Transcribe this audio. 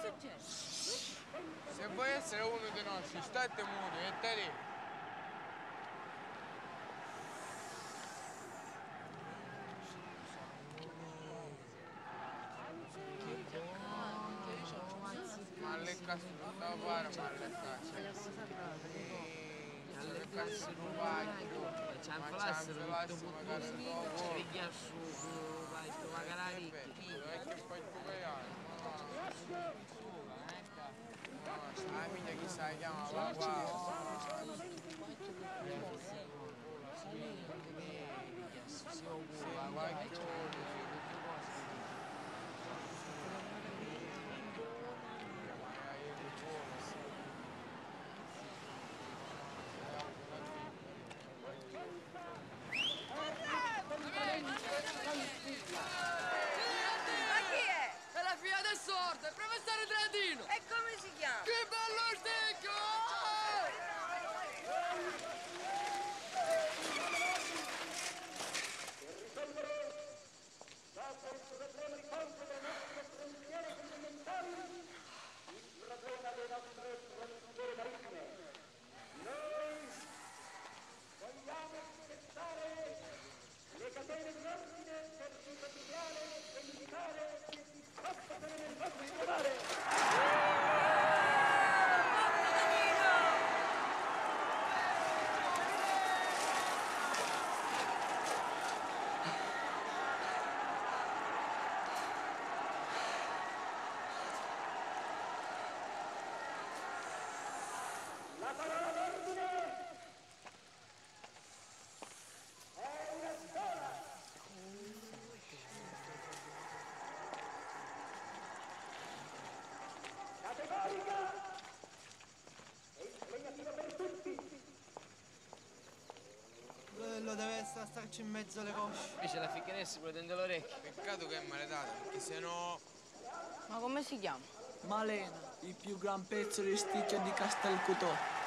Se vuoi essere uno dei nostri, state muti e te lì. Ma le cazzo non da fare, ma le cazzo. Le cazzo non vai, c'è un flassero tutto magari ci riglia su, vai, tu magari è che poi tu vai la miglia chi sa chiama, va Ma chi è? È la figlia del sordo, il professore Tradino! E come si chiama? Che bello sticco! Quello deve starci in mezzo alle cosce. Invece la ficchieressa pure tende l'orecchio. Peccato che è maledata, perché sennò... Ma come si chiama? Malena, il più gran pezzo di sticcio di Castelcutò.